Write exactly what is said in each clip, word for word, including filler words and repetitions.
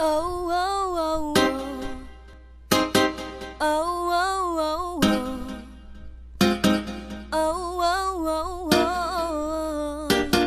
Oh, oh, oh, oh. Oh, oh, oh, oh. Oh, oh,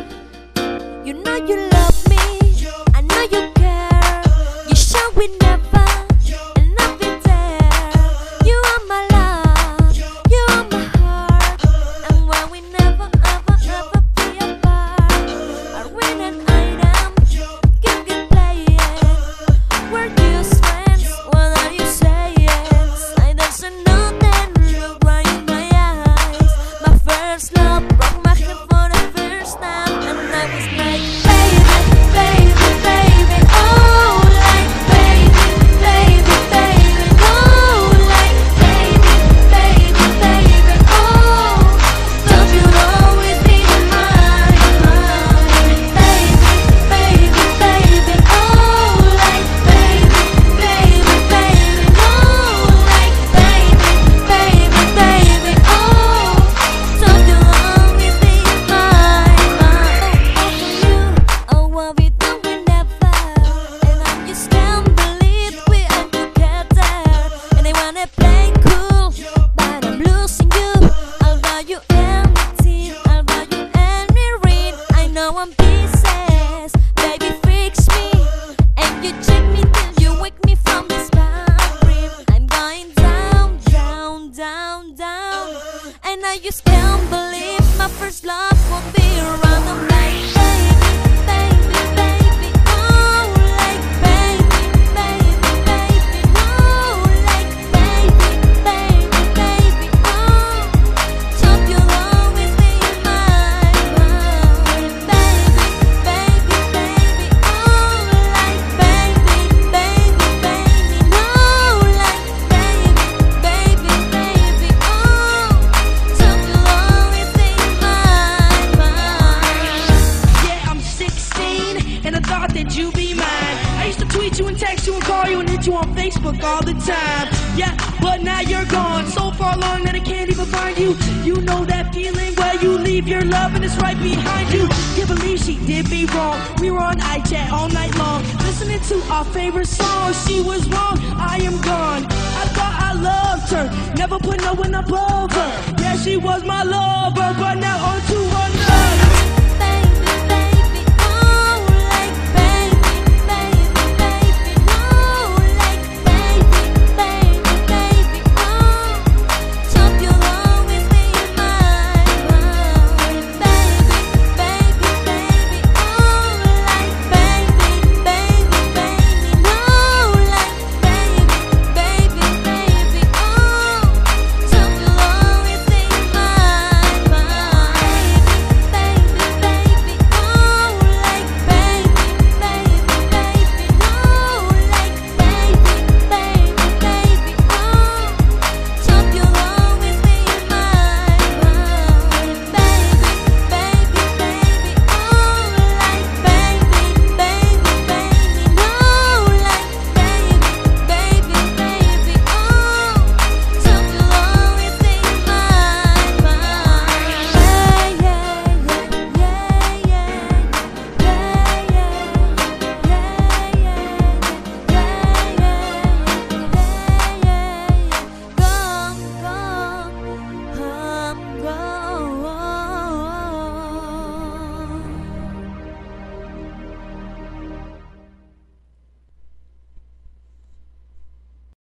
oh. You know you love me, I know you care. You show we never, and I'll be there. You are my love, you are my heart, and when we never, ever, ever be apart. I win an item, keep it playing. We're just friends, what are you saying? Say there's a nothing, look right in my eyes. My first love broke my heart for the first time, and I was like, baby, baby, baby, oh, like baby, baby, baby, oh, like baby, baby, baby, oh, don't you always be mine, mine, baby, baby, baby, oh, like baby, baby, baby, oh, like baby, baby, baby, oh, don't you always be mine, mine, oh, what we do we never, and I just can't believe we are together, and I wanna play cool, but I'm losing you. I'll buy you anything, I'll buy you any ring. I know I'm pieces, baby fix me, and you check me till you wake me from this bad dream. I'm going down, down, down, down, and I just can't believe my first love won't be around. I'm like, baby, baby, baby, oh, like baby, baby, baby, oh, like baby, baby, baby, oh, hope you'll always be mine, mine, baby, baby, baby, oh, like baby, baby, baby, oh, like baby, baby, baby, oh, hope you'll always be mine, mine. Yeah, I'm sixteen, and I thought that you'd be mine. I used to tweet you and text you and call you and hit you on Facebook all the time. Yeah, but now you're gone, so far along that I can't even find you. You know that feeling where you leave your love and it's right behind you. Can't believe she did me wrong. We were on iChat all night long, listening to our favorite song. She was wrong, I am gone. I thought I loved her, never put no one above her. Yeah, she was my lover, but now on to another.